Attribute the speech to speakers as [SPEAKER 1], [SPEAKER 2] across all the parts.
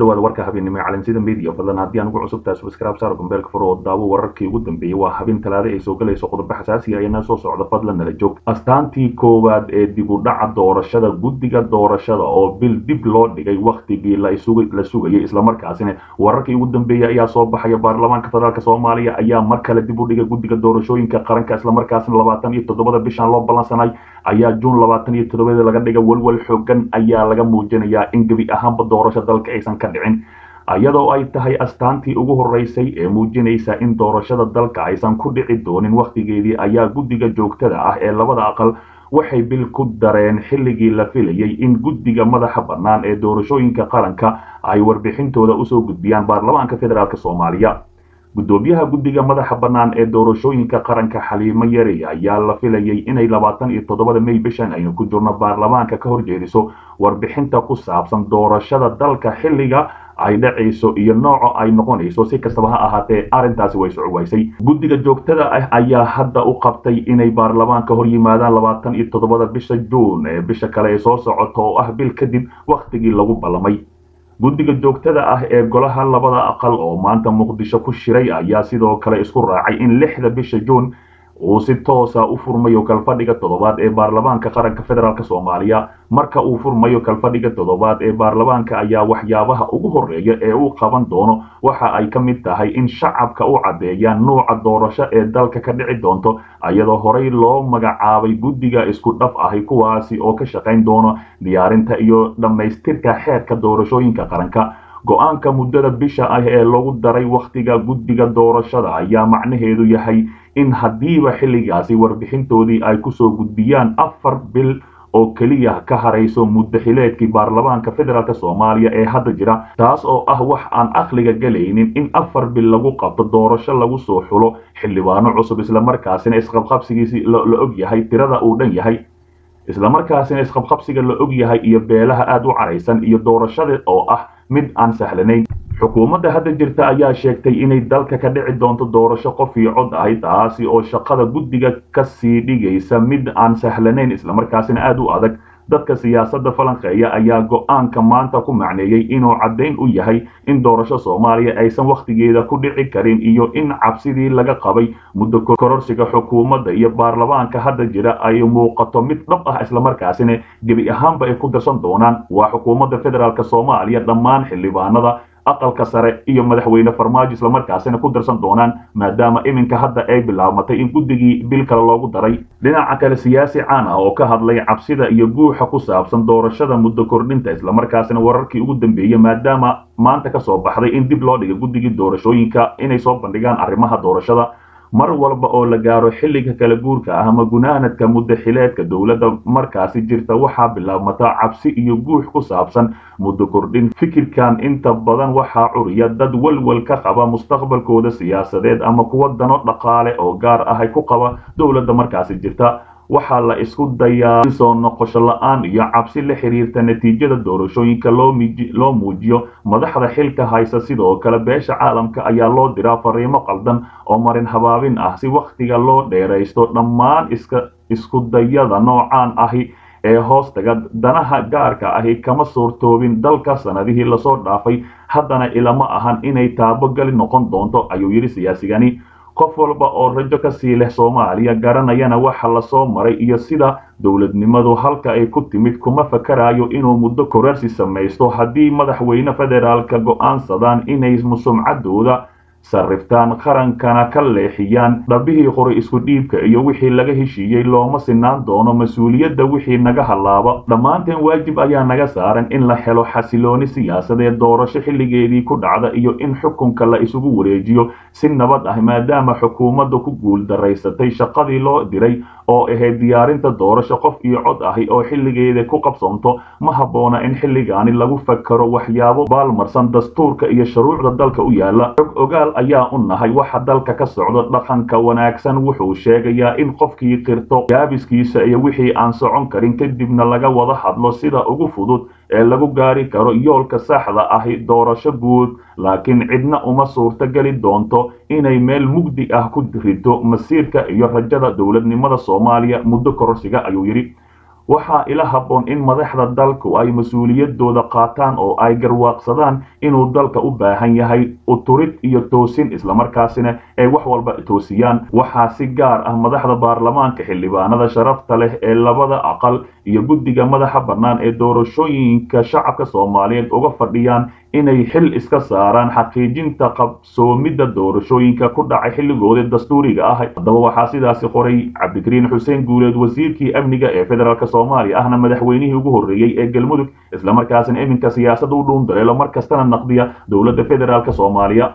[SPEAKER 1] dhawaada warka habeenimo ee calansida media fadlan haddii aan ugu cusubtahay subscribe saar gombeelka furo oo daawo wararkii ugu dambeeyay waa habeen talaado ay soo galayso qodobo xasaasi ah ayana soo socda fadlan nala joog astaantii koowaad ee dib u dhaca doorashada guddiga doorashada oo bil dib loo dhigay waqtigii la sugayay isla markaasina wararkii ugu dambeeyay ayaa soo baxaya baarlamaanka federaalka Soomaaliya ayaa mar kale dib u dhigay guddiga doorashooyinka qaranka isla markaasina 27 bishan loo balansanay ayaa June 27 laga dhigay walwal xooggan ayaa laga muujinayaa in gabi ahaanba doorashada dalka aysan ka dhicin ayadoo ay tahay astaantii ugu horeysay ee muujinaysa in doorashada dalka aysan ku dhici doonin waqtigeedii ayaa guddiga joogtada ah ee labada aqal waxay bil ku dareen xilligii la filayay in guddiga madaxa bannaan ee doorashooyinka qaranka ay warbixintooda usoo gudbiyaan baarlamaanka federaalka Soomaaliya gudoomiyaha guddiga madaxa bannaan ee doorashooyinka qaranka Xaliimo Yari ayaa la filayay inay 27 May bishan ay ku jirno baarlamaanka ka horjeediso warbixinta ku saabsan doorashada dalka xilliga ay dhacayso iyo nooca ay noqonayso si kastaba ha ahaatee arintaasi way socodwaysay guddiga joogtada ah ayaa hadda u qabtay inay baarlamaanka hor yimaadaan 27 bisha June ee bisha kale ee soo socota oo ah bil kadib waqtigii lagu ballamay guddiga joogtada ah ee golaha labada aqal oo maanta Muqdisho ku shiray ayaa sidoo kale isku raacay in 6 bisha June uu si toos ah u furmayo kalfadhiga toddobaad ee baarlamaanka qaranka federaalka Soomaaliya marka uu furmayo kalfadhiga toddobaad ee baarlamaanka ayaa waxyaabaha ugu horeeya ee uu qaban doono waxa ay ka mid tahay in shacabka u cadeeyaan nooca doorasho ee dalka ka dhici doonto ayadoo horey loo magacaabay guddiga isku dhaf ah kuwaasi oo ka shaqayn doono diyaarinta iyo dhamaystirka xeerka doorashooyinka qaranka go'aanka muddada bisha ah ee lagu daray waqtiga guddiga doorashada ayaa macnaheedu yahay in hadiiba xilligaasi warbixintoodii ay ku soo gudbiyaan 4 bil oo kaliya ka harayso muddo xileedkii baarlamaanka federaalka Soomaaliya ee hadda jira taas oo ah wax aan aqliga galaynin in 4 bil lagu qabto doorasho lagu soo xulo xildhibaano cusub isla markaasina isqabqabsigiisa la og yahay tirada uu dhan yahay isla markaasina isqabqabsiga la og yahay iyo beelaha aad u careysan iyo doorashada oo ah mid aan sahlanayn xukuumadda hadda jirta ayaa sheegtay inay dalka ka dhici doonto doorasho qof iyo cod ah taasi oo shaqada guddiga ka sii dhigaysa mid aan sahlanayn isla markaasina aad u adag dadka siyaasadda falanqeeya ayaa go'aanka maanta ku macneeyay inuu caddayn u yahay in doorasho Soomaaliya aysan waqtigeeda ku dhici karin iyo in cabsidii laga qabay muddo kororsiga xukuumadda iyo baarlamaanka hadda jira ay muuqato mid dhab ah isla markaasina gabi ahaanba ay ku darsan doonaan waa xukuumadda federaalka Soomaaliya dhammaan xildhibaanada aqalka sare iyo madaxweyne Farmaajo isla markaasina ku darsan doonaan maadaama iminka hadda ay bilaabmatay in guddigii bil kale loogu daray dhinaca kale siyaasi caan ah oo ka hadlay cabsida iyo guuxa ku saabsan doorashada muddo kordhinta isla markaasina wararkii ugu dambeeyay maadaama maanta ka soo baxday in dib loo dhigay guddigii doorashooyinka inay soo bandhigaan arrimaha doorashada mar walba oo la gaaro xilliga kala guurka ah ama gunaanadka muddo xileedka dawladda markaasi jirta waxaa bilaabmata cabsi iyo guux ku saabsan muddo kordhin fikirkan inta badan waxaa curiya dad walwal ka qaba mustaqbalkooda siyaasadeed ama kuwa dano dhaqaale oo gaar ah ay ku qaba dawladda markaasi jirta waxaa la isku dayaa soo noqosho la'aan iyo cabsi la xiriirta natiijada doorashooyinka loo muujiyo madaxda xilka haysa sidoo kale beesha caalamka ayaa loo diraa fariimo qaldan oo marin habaabin ah si waqtiga loo dheeraysto dhammaan isku dayada noocaan ahi ee hoostaga danaha gaarka ahi kama suurtoobin dalka sanadihii lasoo dhaafay haddana ilama ahan inay taabogali noqon doonto ayuu yidhi siyaasigani qof walba oo rajo ka sii leh Soomaaliya garanayana waxa la soo maray iyo sida dawladnimadu halka ay ku timid kuma fakarayo inuu muddo kororsi samaysto haddii madaxweyne federaalka go'aansadaan inay sumcaddooda sarriftaan qarankana ka leexiyaan dhabihii qori isku dhiibka iyo wixii laga heshiiyey looma sinaan doono mas'uuliyadda wixii naga halaaba dhammaanteen waajib ayaa naga saaran in la helo xasilooni siyaasadeed doorasho xilligeedii ku dhacda iyo in xukunka la isugu wareejiyo si nabad ah maadaama xukuumadda ku guul daraysatay shaqadii loo diray oo ahayd diyaarinta doorasho qof iyo cod ahi oo xilligeeda ku qabsoonto ma habboona in xilligaani lagu fakaro waxyaabo baalmarsan dastuurka iyo shuruucda dalka u yaala ogaal ayaa u nahay waxa dalka ka socdo dhaqanka wanaagsan wuxuu sheegayaa in qofkii qirto gaabiskiisa iyo wixii aan socon karin kadibna laga wada hadlo sida ugu fudud ee lagu gaari karo yoolka saxda ah doorasho guud laakiin cidna uma suurtagali doonto inay meel mugdi ah ku rido masiirka iyo rajada dawladnimada Soomaaliya muddo kororsiga ayuu yiri waxaa ila habboon in madaxda dalku ay mas-uuliyadooda qaataan oo ay garwaaqsadaan inuu dalka u baahan yahay uturid iyo toosin islamarkaasina ay wax walba toosiyaan. waxaa si gaar ah madaxda baarlamaanka, xildhibaanada sharafta leh ee labada aqal iyo guddiga madaxa bannaan ee doorashooyinka shacabka Soomaaliyeed uga fadhiyaan inay xil iska saaraan xaqiijinta qabsoomidda doorashooyinka ku dhacay xilligooda dastuuriga ah. haddaba waxaa sidaasi qoray Cabdikariin Xuseen Guuleed, wasiirkii amniga ee federaalk Soomaaliya ahna madaxweynihii ugu horreeyay ee Galmudug, islamarkaasina iminka siyaasadda u dhuun dareelo mar kastana naqdiya dowladda federaalk Soomaaliya.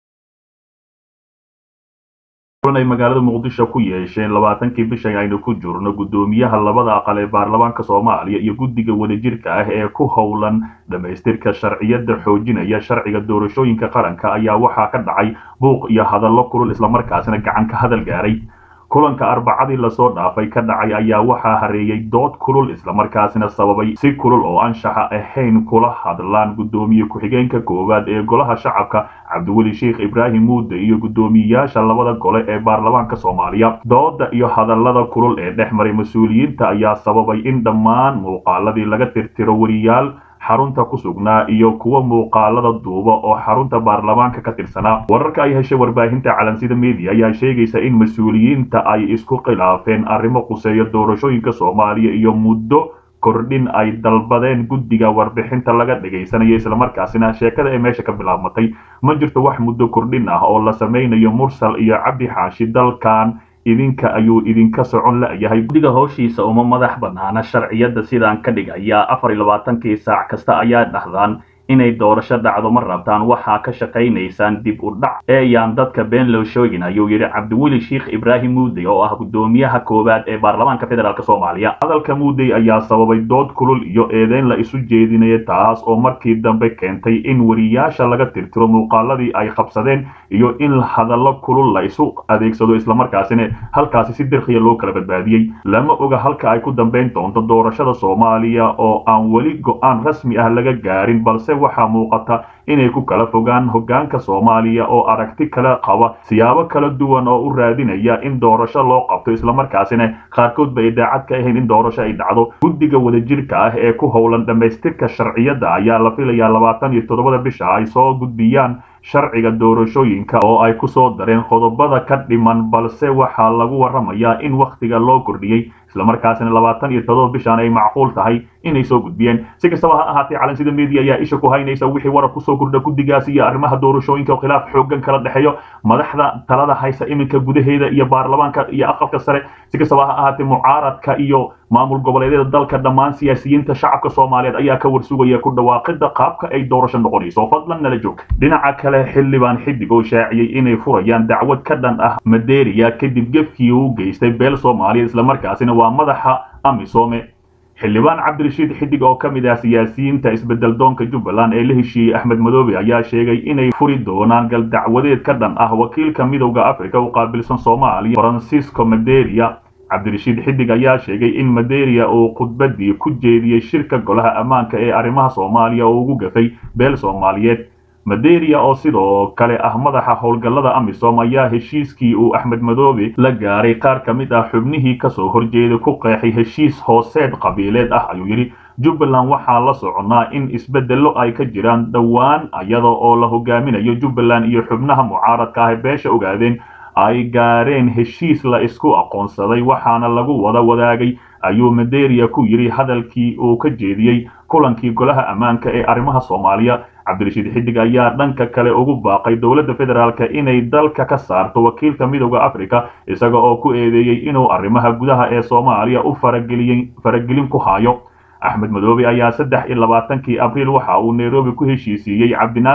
[SPEAKER 1] ay magaalada Muqdisho ku yeesheen 20kii bishan aynu ku jirno gudoomiyaha labada aqal ee baarlamaanka Soomaaliya iyo guddiga wadajirka ah ee ku howlan dhamaystirka sharciyada xoojinaya sharciga doorashooyinka qaranka ayaa waxaa ka dhacay buuq iyo hadallo kulul islamarkaasina gacan ka hadal gaaray. kulanka arbacadii lasoo dhaafay ka dhacay ayaa waxaa hareeyay dood kulul islamarkaasina sababay si kulul oo anshaxa ahayn kula hadlaan gudoomiye ku-xigeenka koowaad ee golaha shacabka Cabdiweli Sheekh Ibraahim Muude iyo gudoomiyaasha labada gole ee baarlamaanka Soomaaliya. dooda iyo hadallada kulul ee dhex maray mas-uuliyiinta ayaa sababay in dhammaan muuqaaladii laga tirtiro wariyaal xarunta ku sugnaa iyo kuwa muuqaalada duuba oo xarunta baarlamaanka ka tirsanaa. wararka ay heshay warbaahinta Calansida Media ayaa sheegaysa in mas-uuliyiinta ay isku khilaafeen arrimo quseeya doorashooyinka Soomaaliya iyo muddo kordhin ay dalbadeen guddiga warbixinta laga dhageysanayo islamarkaasina sheekada ee meesha ka bilaabmatay. ma jirto wax muddo kordhin ah oo la sameynayo Mursal iyo Cabdi Xaashi dalkan idinka ayuu idinka socon la'yahay. guddiga howshiisa uma madax bannaana sharciyada sidaan ka dhigaya 24kii saac kasta ayaa dhahdaan inay doorasho dhacdo ma rabtaan, waxaa ka shaqaynaysaan dib u dhac yaan dadka been loo sheegin, ayuu yidhi Cabdiweli Sheekh Ibraahim Muude oo ah gudoomiyaha koowaad ee baarlamaanka federaalk Soomaaliya. hadalka Muude ayaa sababay dood kulul iyo eedeyn la isu jeedinaya, taas oo markii dambe keentay in wariyaasha laga tirtiro muuqaaladii ay qabsadeen iyo in hadallo kulul la isu adeegsado islamarkaasina halkaasi si dirqiya loo kala badbaadiyey. lama oga halka ay ku dambeyn doonto doorashada Soomaaliya oo aan weli go'aan rasmi ah laga gaarin, balse waxaa muuqata inay ku kala fogaan hoggaanka Soomaaliya oo aragti kala qaba siyaabo kala duwan oo u raadinaya in doorasho loo qabto islamarkaasina qaarkood bay daacad ka ahayn in doorasho ay dhacdo. guddiga wadajirka ah ee ku howlan dhamaystirka sharciyada ayaa la filayaa 27 bisha ay soo gudbiyaan sharciga doorashooyinka oo ay ku soo dareen qodobada ka dhiman, balse waxaa lagu waramayaa in wakhtiga loo kordhiyey islamarkaasina 27 bishan ay macquul tahay inay soo gudbiyeen. si kastaba ha ahaatee Calansida Media ayaa isha ku haynaysa wixii warar ku soo kordha guddigaasi iyo arrimaha doorashooyinka oo khilaaf xooggan kala dhexeeyo madaxda talada haysa iminka gudaheeda iyo baarlamaanka iyo aqalka sare. si kastaba ha ahaatee mucaaradka iyo maamul goboleedyada dalka dhammaan siyaasiyiinta shacabka Soomaaliyeed ayaa ka warsugaya ku dhawaaqida qaabka ay doorasho noqonayso. fadlan nala joog. dhinaca kale xildhibaan xidig oo shaaciyay inay furayaan dacwad ka dhan ah Maderia kadib gefkii uu geystay beel Soomaaliyeed islamarkaasina waa madaxa Amisom. xildhibaan Cabdirashiid Xidig oo ka mid ah siyaasiyiinta isbedel doonka Jubbaland ee la heshiiyey Axmed Madoobe ayaa sheegay inay furi doonaan gal dacwadeed ka dhan ah wakiilka midowga Afrika u qaabilsan Soomaaliya Francisco Maderia. Cabdirashiid Xidig ayaa sheegay in Maderia uu khudbadii ku jeediyey shirka golaha ammaanka ee arrimaha Soomaaliya oo ugu gafay beel Soomaaliyeed. Maderia oo sidoo kale ah madaxa howlgallada Amisom ayaa heshiiskii uu Axmed Madoobe la gaaray qaar ka mid ah xubnihii ka soo horjeeday ku qeexay heshiis hooseed qabiileed ah, ayuu yidhi. Jubbaland waxaa la soconaa in isbedello ay ka jiraan dhowaan iyada oo la hogaaminayo Jubbaland iyo xubnaha mucaaradka ah beesha ogaadeen ay gaareen heshiis la isku aqoonsaday waxaana lagu wada wadaagay, ayuu Maderia ku yidhi hadalkii uu ka jeediyey kulankii golaha ammaanka ee arrimaha Soomaaliya. Cabdirashiid Xidig ayaa dhanka kale ugu baaqay dowladda federaalka inay dalka ka saarto wakiilka midowga Afrika isaga oo ku eedeeyay inuu arrimaha gudaha ee Soomaaliya u faragelin ku hayo. Axmed Madoobe ayaa 23kii Abriil waxa uu Nairobi ku heshiisiyey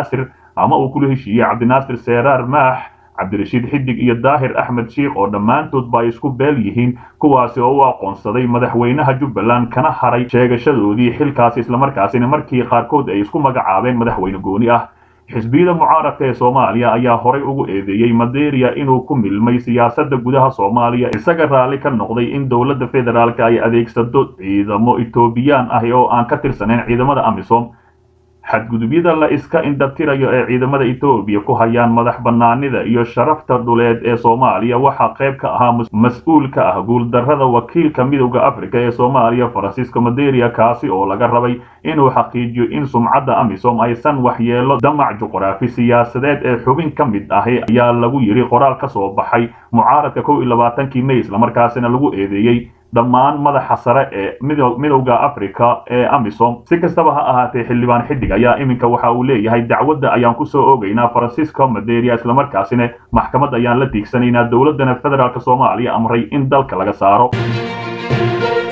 [SPEAKER 1] Cabdinaasir Seeraar Maax, Cabdirashiid Xidig iyo Daahir Axmed Sheekh oo dhammaantood ba isku beel yihiin, kuwaasi oo u aqoonsaday madaxweynaha Jubbaland kana haray sheegashadoodii xilkaasi islamarkaasina markii qaarkood ay isku magacaabeen madaxweyne gooni ah. xisbiyada mucaaradka ee Soomaaliya ayaa horay ugu eedeeyay Maderia inuu ku milmay siyaasadda gudaha Soomaaliya isaga raali ka noqday in dowladda federaalka ay adeegsato ciidamo Etoobiyaan ah oo aan ka tirsaneyn ciidamada Amisom. xadgudubyada la iska indhatirayo ee ciidamada Ethiopia ku hayaan madax banaanida iyo sharafta dhuleed ee Soomaaliya waxa qayb ka ahaa mas'uulka ah guuldarrada wakiilka midowga Afrika ee Soomaaliya Francisco Madeira kaasi oo laga rabay inuu xaqiijiyo in sumcadda AMISOM aysan waxyeelo damac juqraafi siyaasadeed ee xubin ka mid ah ayaa lagu yiri qoraal ka soo baxay mucaaradka 21 May isla markaasina lagu eedeeyay dhammaan madaxa sare ee midowga Afrika ee AMISOM si kastaba ha ahaatee xildhibaan xidig ayaa iminka waxa uu leeyahay dacwadda ayaan ku soo ogeynaa Francisco Madeira isla markaasina maxkamad ayaan la tiigsanaynaa dowladda federaalka Soomaaliya amray in dalka laga saaro